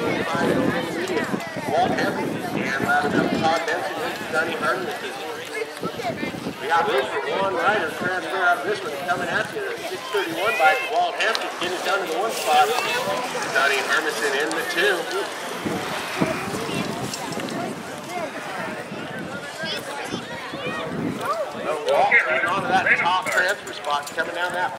Walt Hampton and Todd Benson and Sonny Herman. We got room for one rider transfer out of this one coming at you. 631 by Walt Hampton getting it down to the one spot. Sonny Hermanson in the two. Walt getting onto that top transfer spot coming down that